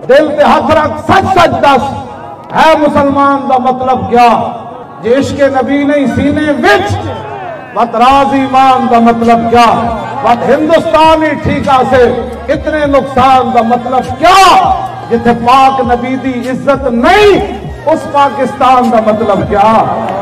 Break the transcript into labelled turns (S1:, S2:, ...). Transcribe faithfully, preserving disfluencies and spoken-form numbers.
S1: दिल ते हथ रख सच सच दस है मुसलमान दा मतलब क्या। जे इश्के नबी नहीं सीने विच वत राज ईमान दा मतलब क्या। वत हिंदुस्तान ही ठीक से इतने नुकसान दा मतलब क्या। जिथे पाक नबी दी इज्जत नहीं उस पाकिस्तान दा मतलब क्या।